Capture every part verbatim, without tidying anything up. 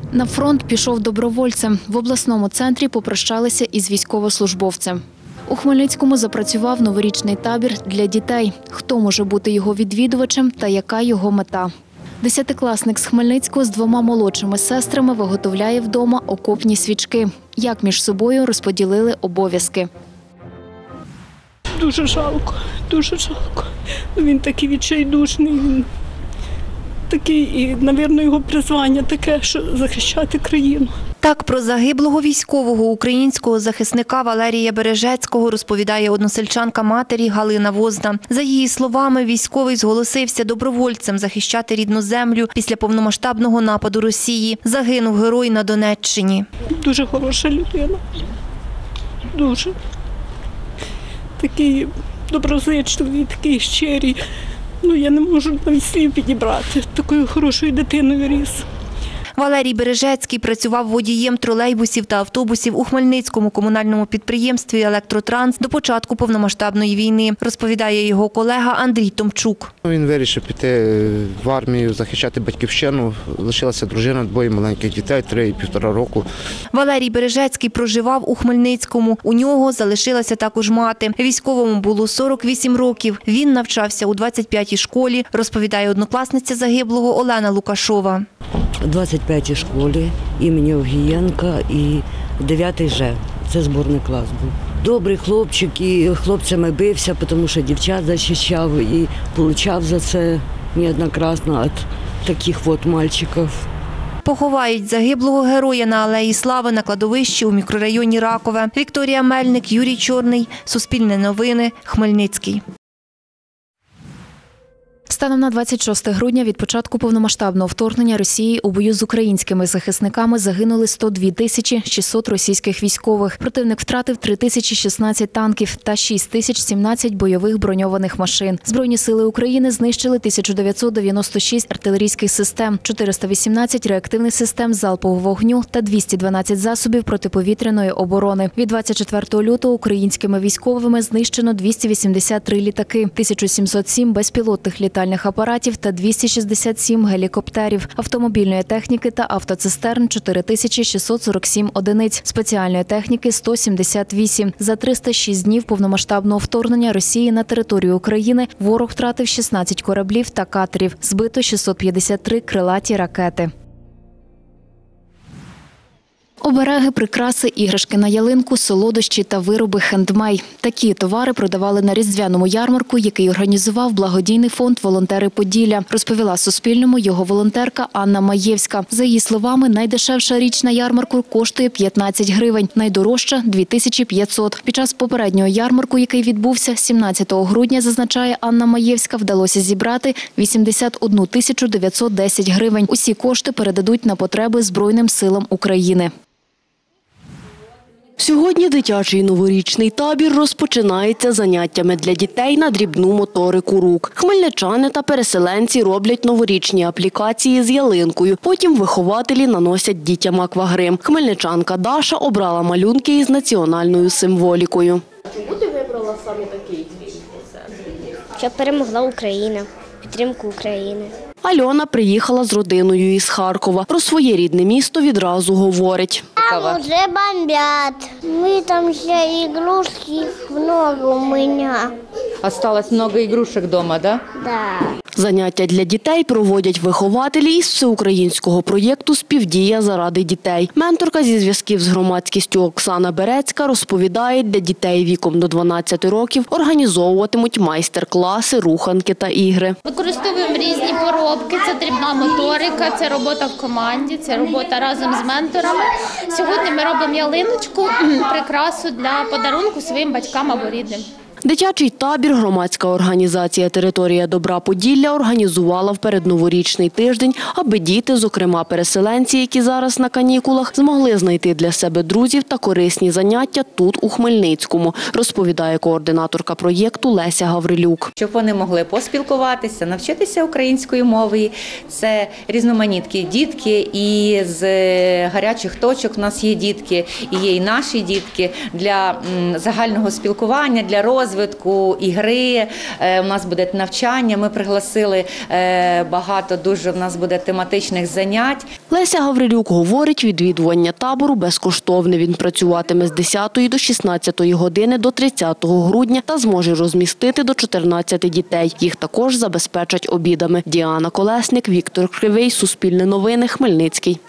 На фронт пішов добровольцем. В обласному центрі попрощалися із військовослужбовцем. У Хмельницькому запрацював новорічний табір для дітей. Хто може бути його відвідувачем та яка його мета? Десятикласник з Хмельницького з двома молодшими сестрами виготовляє вдома окопні свічки. Як між собою розподілили обов'язки? Дуже жалко, дуже жалко. Він такий відчайдушний, він такий, і, мабуть, його призвання таке, що захищати країну. Так про загиблого військового українського захисника Валерія Бережецького розповідає односельчанка матері Галина Возда. За її словами, військовий зголосився добровольцем захищати рідну землю після повномасштабного нападу Росії. Загинув герой на Донеччині. Дуже хороша людина, дуже. Такий доброзичливий, такий щирий. Ну, я не можу навіть слів підібрати. Такою хорошою дитиною ріс. Валерій Бережецький працював водієм тролейбусів та автобусів у Хмельницькому комунальному підприємстві «Електротранс» до початку повномасштабної війни, розповідає його колега Андрій Томчук. Він вирішив піти в армію, захищати батьківщину. Лишилася дружина, двоє маленьких дітей, три і півтора року. Валерій Бережецький проживав у Хмельницькому. У нього залишилася також мати. Військовому було сорок вісім років. Він навчався у двадцять п'ятій школі, розповідає однокласниця загиблого Олена Лукашова. У двадцять п'ятій школі імені Огієнка і дев'ятий Ж. Це зборний клас був. Добрий хлопчик, і хлопцями бився, тому що дівчат захищав і отримав за це неоднократно від таких от мальчиків. Поховають загиблого героя на Алеї Слави на кладовищі у мікрорайоні Ракове. Вікторія Мельник, Юрій Чорний. Суспільне новини. Хмельницький. Станом на двадцять шосте грудня від початку повномасштабного вторгнення Росії у бою з українськими захисниками загинули сто дві тисячі шістсот російських військових. Противник втратив три тисячі шістнадцять танків та шість тисяч сімнадцять бойових броньованих машин. Збройні сили України знищили тисячу дев'ятсот дев'яносто шість артилерійських систем, чотириста вісімнадцять реактивних систем залпового вогню та двісті дванадцять засобів протиповітряної оборони. Від двадцять четвертого лютого українськими військовими знищено двісті вісімдесят три літаки, тисяча сімсот сім безпілотних літальних апаратів та двісті шістдесят сім гелікоптерів, автомобільної техніки та автоцистерн – чотири тисячі шістсот сорок сім одиниць, спеціальної техніки – сто сімдесят вісім. За триста шість днів повномасштабного вторгнення Росії на територію України ворог втратив шістнадцять кораблів та катерів, збито шістсот п'ятдесят три крилаті ракети. Обереги, прикраси, іграшки на ялинку, солодощі та вироби хендмей. Такі товари продавали на різдвяному ярмарку, який організував благодійний фонд «Волонтери Поділля», розповіла Суспільному його волонтерка Анна Маєвська. За її словами, найдешевша річ на ярмарку коштує п'ятнадцять гривень, найдорожча – дві тисячі п'ятсот. Під час попереднього ярмарку, який відбувся сімнадцятого грудня, зазначає Анна Маєвська, вдалося зібрати вісімдесят одну тисячу дев'ятсот десять гривень. Усі кошти передадуть на потреби Збройним силам України. Сьогодні дитячий новорічний табір розпочинається заняттями для дітей на дрібну моторику рук. Хмельничани та переселенці роблять новорічні аплікації з ялинкою. Потім вихователі наносять дітям аквагрим. Хмельничанка Даша обрала малюнки із національною символікою. Чому ти вибрала саме такий твір для себе? Щоб перемогла Україна, підтримку України. Альона приїхала з родиною із Харкова. Про своє рідне місто відразу говорить. Там вже бомбять. Ми там ще ігрушки много у мене. Осталось много игрушек дома, да? Да. Заняття для дітей проводять вихователі із всеукраїнського проєкту «Співдія заради дітей». Менторка зі зв'язків з громадськістю Оксана Берецька розповідає, для дітей віком до дванадцяти років організовуватимуть майстер-класи, руханки та ігри. Використовуємо різні поробки, це дрібна моторика, це робота в команді, це робота разом з менторами. Сьогодні ми робимо ялиночку, прикрасу для подарунку своїм батькам або рідним. Дитячий табір громадська організація «Територія добра Поділля» організувала в передноворічний тиждень, аби діти, зокрема переселенці, які зараз на канікулах, змогли знайти для себе друзів та корисні заняття тут, у Хмельницькому, розповідає координаторка проєкту Леся Гаврилюк. Щоб вони могли поспілкуватися, навчитися української мови. Це різноманітні дітки, і з гарячих точок у нас є дітки, і є і наші дітки для загального спілкування, для розвитку. розвитку, ігри, у нас буде навчання. Ми пригласили багато, дуже в нас буде тематичних занять. Леся Гаврилюк говорить, відвідування табору безкоштовне. Він працюватиме з десятої до шістнадцятої години до тридцятого грудня та зможе розмістити до чотирнадцяти дітей. Їх також забезпечать обідами. Діана Колесник, Віктор Кривий, Суспільне новини, Хмельницький.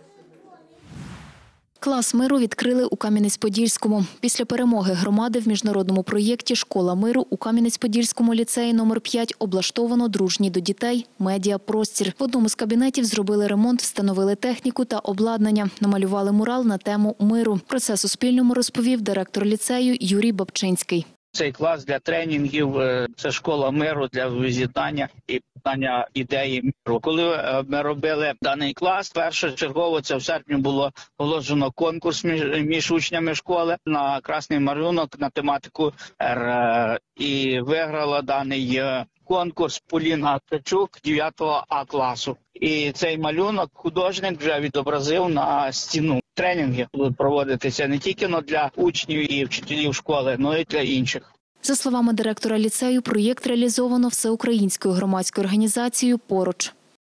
Клас миру відкрили у Кам'янець-Подільському. Після перемоги громади в міжнародному проєкті «Школа миру» у Кам'янець-Подільському ліцеї номер п'ять облаштовано дружній до дітей медіапростір. В одному з кабінетів зробили ремонт, встановили техніку та обладнання, намалювали мурал на тему миру. Про це Суспільному розповів директор ліцею Юрій Бабчинський. Цей клас для тренінгів – це школа миру для визітання і питання ідеї миру. Коли ми робили даний клас, першочергово це в серпні було оголошено конкурс між, між учнями школи на красний малюнок на тематику Р. І виграла даний конкурс Поліна Ткачук дев'ятого А класу. І цей малюнок художник вже відобразив на стіну. Тренінги будуть проводитися не тільки для учнів і вчителів школи, але й для інших. За словами директора ліцею, проєкт реалізовано всеукраїнською громадською організацією «Поруч».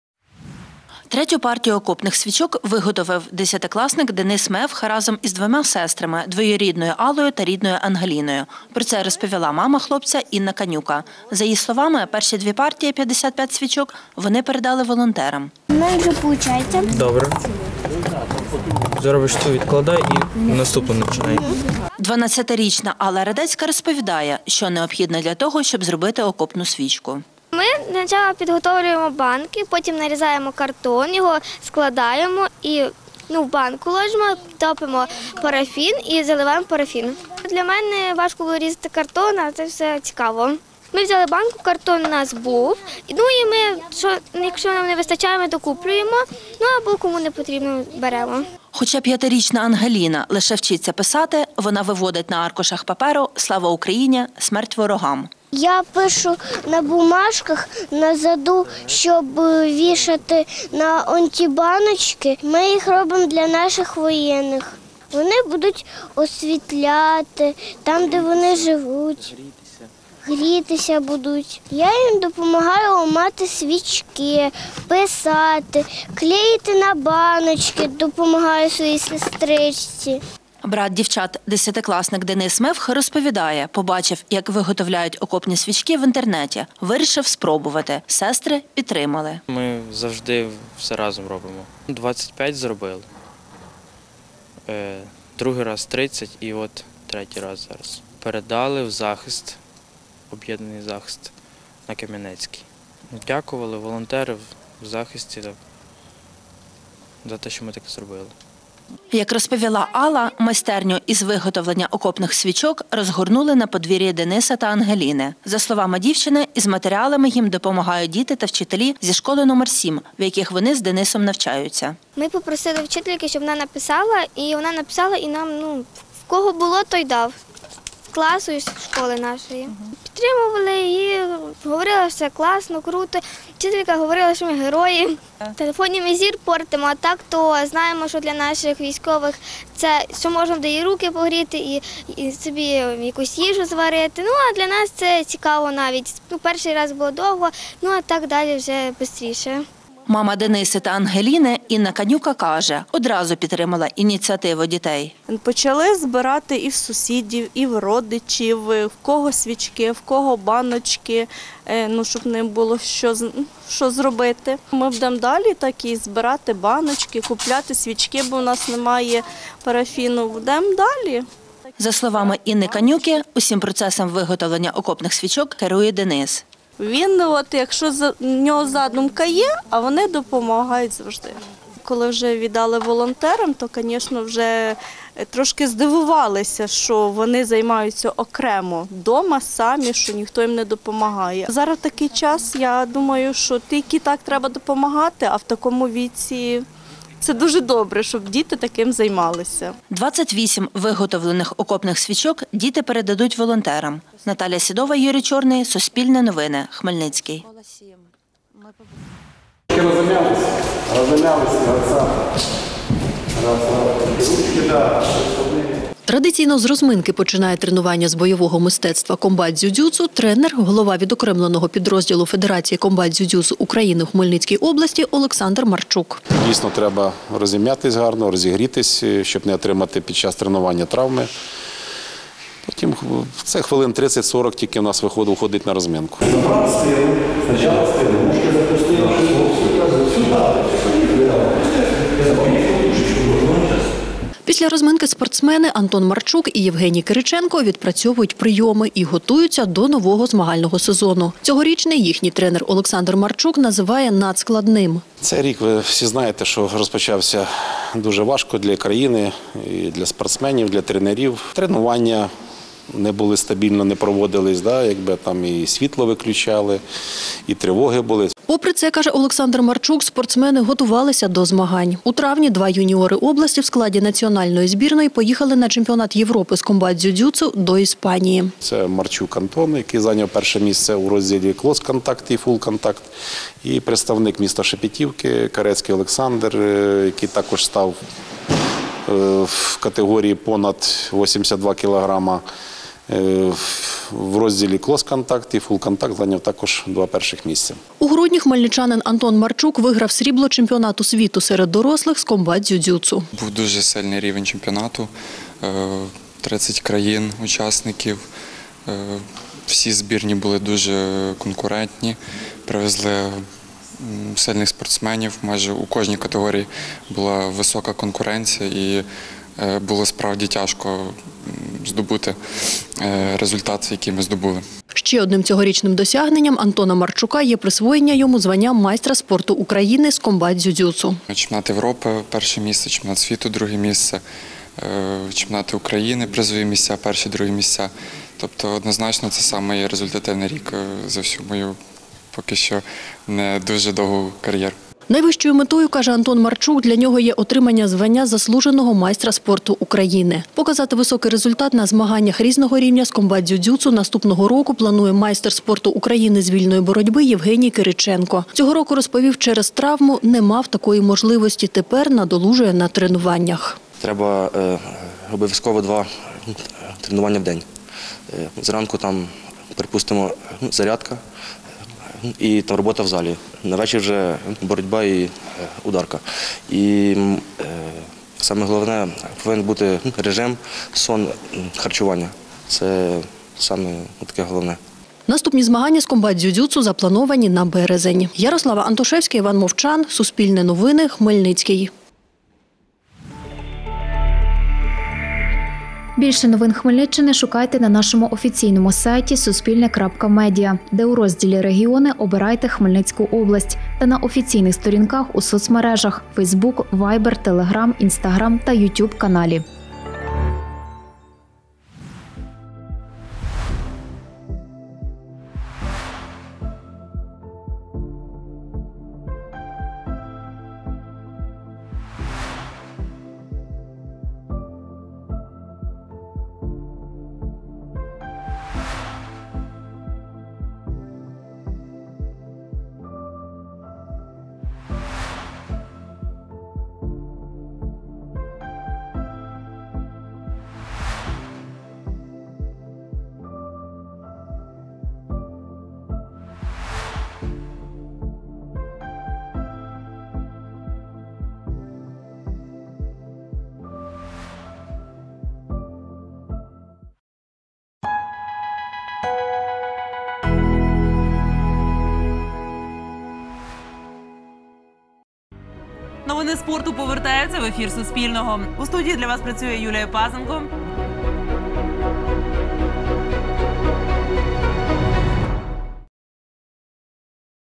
Третю партію окопних свічок виготовив десятикласник Денис Мевх разом із двома сестрами – двоюрідною Аллою та рідною Ангеліною. Про це розповіла мама хлопця Інна Канюка. За її словами, перші дві партії – п'ятдесят п'ять свічок – вони передали волонтерам. У мене вже виходить. Добре. Зробиш ту, відкладай і наступну починай. дванадцятирічна Алла Радецька розповідає, що необхідно для того, щоб зробити окопну свічку. Ми спочатку підготовлюємо банки, потім нарізаємо картон, його складаємо і ну, в банку ложимо, топимо парафін і заливаємо парафін. Для мене важко було різати картон, а це все цікаво. Ми взяли банку, картон у нас був, ну і ми, що, якщо нам не вистачає, ми докуплюємо, ну або кому не потрібно, беремо. Хоча п'ятирічна Ангеліна лише вчиться писати, вона виводить на аркушах паперу «Слава Україні! Смерть ворогам». Я пишу на бумажках назаду, щоб вішати на антибаночки. Ми їх робимо для наших воєнних. Вони будуть освітляти там, де вони живуть. Грітися будуть. Я їм допомагаю ламати свічки, писати, клеїти на баночки, допомагаю своїй сестричці. Брат дівчат, десятикласник Денис Мевх, розповідає, побачив, як виготовляють окопні свічки в інтернеті. Вирішив спробувати. Сестри підтримали. Ми завжди все разом робимо. двадцять п'ять зробили, другий раз тридцять і от третій раз зараз. Передали в захист, об'єднаний захист на Кам'янецький. Дякували волонтери в захисті так, за те, що ми таке зробили. Як розповіла Алла, майстерню із виготовлення окопних свічок розгорнули на подвір'ї Дениса та Ангеліни. За словами дівчини, із матеріалами їм допомагають діти та вчителі зі школи номер сім, в яких вони з Денисом навчаються. Ми попросили вчительки, щоб вона написала, і вона написала, і нам, ну, в кого було, той дав. З класу і з школи нашої. Підтримували її, говорили, що все класно, круто. Вчителька говорила, що ми герої. В телефоні ми зір портимо, а так то знаємо, що для наших військових це, що можемо де і руки погріти, і, і собі якусь їжу зварити. Ну, а для нас це цікаво навіть. Ну, перший раз було довго, ну, а так далі вже швидше. Мама Дениси та Ангеліни Інна Канюка каже, одразу підтримала ініціативу дітей. Почали збирати і в сусідів, і в родичів, в кого свічки, в кого баночки, ну, щоб не було що, що зробити. Ми будемо далі так і збирати баночки, купляти свічки, бо в нас немає парафіну. Будемо далі. За словами Інни Канюки, усім процесом виготовлення окопних свічок керує Денис. Він, от, якщо в нього задумка є, а вони допомагають завжди. Коли вже віддали волонтерам, то, звісно, вже трошки здивувалися, що вони займаються окремо вдома самі, що ніхто їм не допомагає. Зараз такий час, я думаю, що тільки так треба допомагати, а в такому віці це дуже добре, щоб діти таким займалися. двадцять вісім виготовлених окопних свічок діти передадуть волонтерам. Наталя Сідова, Юрій Чорний, Суспільне новини, Хмельницький. Розумялися, розумялися, Традиційно з розминки починає тренування з бойового мистецтва комбат-дзюдзюцу тренер, голова відокремленого підрозділу Федерації комбат-дзюдзюцу України в Хмельницькій області Олександр Марчук. Дійсно, треба розім'ятись гарно, розігрітись, щоб не отримати під час тренування травми. Потім це хвилин тридцять-сорок тільки в нас виходить на розминку. Після розминки спортсмени Антон Марчук і Євгеній Кириченко відпрацьовують прийоми і готуються до нового змагального сезону. Цьогорічний їхній тренер Олександр Марчук називає надскладним. Цей рік, ви всі знаєте, що розпочався дуже важко для країни, і для спортсменів, для тренерів. Тренування не були стабільно, не проводились, да, якби там і світло виключали, і тривоги були. Попри це, каже Олександр Марчук, спортсмени готувалися до змагань. У травні два юніори області в складі національної збірної поїхали на чемпіонат Європи з комбат-дзюдзюцу до Іспанії. Це Марчук Антон, який зайняв перше місце у розділі клос-контакт і фул-контакт. І представник міста Шепетівки Карецький Олександр, який також став в категорії понад вісімдесят два кілограма. В розділі клос-контакт і фул-контакт зайняв також два перших місця. У грудні хмельничанин Антон Марчук виграв срібло чемпіонату світу серед дорослих з комбат-дзюдзюцу. Був дуже сильний рівень чемпіонату, тридцять країн учасників. Всі збірні були дуже конкурентні, привезли сильних спортсменів. Майже у кожній категорії була висока конкуренція і було справді тяжко здобути результати, які ми здобули. Ще одним цьогорічним досягненням Антона Марчука є присвоєння йому звання майстра спорту України з комбат-дзюдзюцу. Чемпіонат Європи – перше місце, чемпіонат світу – друге місце, чемпіонати України – призові місця, перші, другі місця. Тобто однозначно це найрезультативний рік за всю мою поки що не дуже довгу кар'єру. Найвищою метою, каже Антон Марчук, для нього є отримання звання заслуженого майстра спорту України. Показати високий результат на змаганнях різного рівня з комбат-дзюдзюцу наступного року планує майстер спорту України з вільної боротьби Євгеній Кириченко. Цього року, розповів, через травму не мав такої можливості. Тепер надолужує на тренуваннях. Треба е, обов'язково два тренування в день. Е, зранку там, припустимо, зарядка. І там робота в залі. На вечір вже боротьба і ударка. І е, саме головне, повинен бути режим, сон, харчування. Це саме таке головне. Наступні змагання з комбат-дзюдзюцу заплановані на березень. Ярослава Антошевська, Іван Мовчан, Суспільне новини, Хмельницький. Більше новин Хмельниччини шукайте на нашому офіційному сайті суспільне крапка медіа, де у розділі «Регіони» обирайте Хмельницьку область та на офіційних сторінках у соцмережах – Фейсбук, Вайбер, Телеграм, Інстаграм та Ютуб каналі. Новини спорту повертаються в ефір Суспільного. У студії для вас працює Юлія Пазенко.